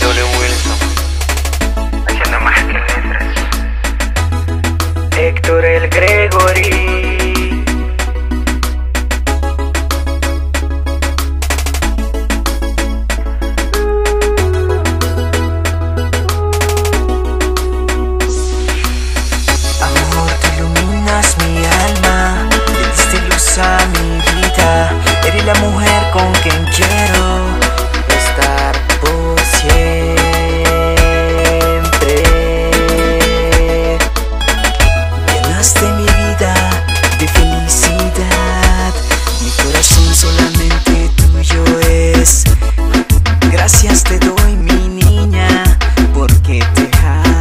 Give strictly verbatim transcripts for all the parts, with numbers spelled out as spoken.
W Wilson, haciendo más que letras. Héctor el Gregory. Amor, tú iluminas mi alma, le diste luz a mi vida. Eres la mujer con quien quiero estar por siempre. Llenaste mi vida de felicidad, mi corazón solamente tuyo es. Gracias te doy, mi niña, porque te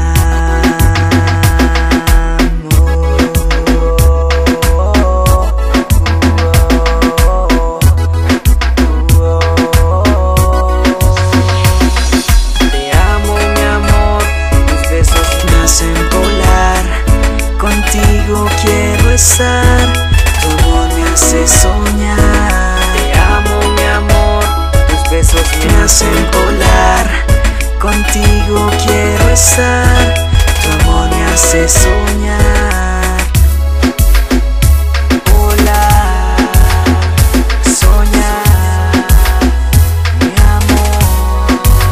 quiero estar, tu amor me hace soñar. Te amo, mi amor, tus besos me hacen volar. Contigo quiero estar, tu amor me hace soñar. Volar, soñar, mi amor.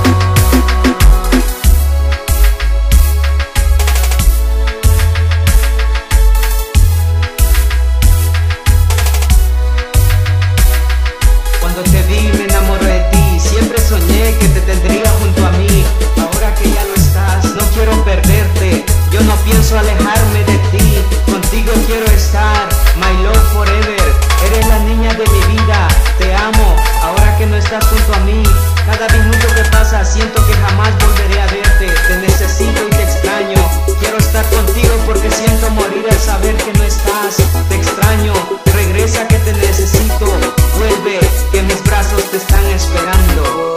Cuando te vi me enamoré de ti, siempre soñé que te tendría junto a mí. Ahora que ya no estás, no quiero perderte, yo no pienso alejarme de ti. Contigo quiero estar, my love forever. Eres la niña de mi vida, te amo, ahora que no estás junto a mí. Cada minuto que pasa siento que jamás volveré a verte. Te necesito y te extraño, quiero estar contigo porque siento morir al saber que no estás. Te extraño, regresa que te necesito. Vuelve, que mis brazos te están esperando.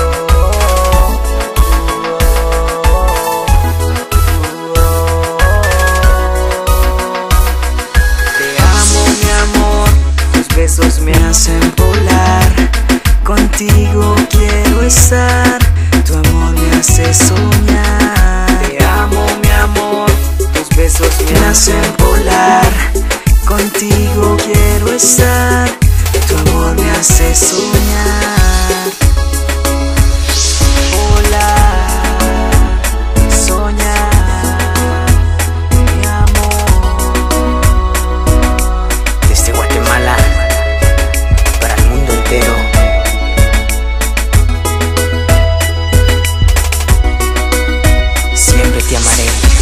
Te amo, mi amor, tus besos me hacen volar. Contigo quiero estar, tu amor me hace soñar. Te amo, mi amor, tus besos me hacen volar. Contigo quiero estar, tu amor me hace soñar. Volar, soñar, mi amor. Desde Guatemala para el mundo entero. Siempre te amaré.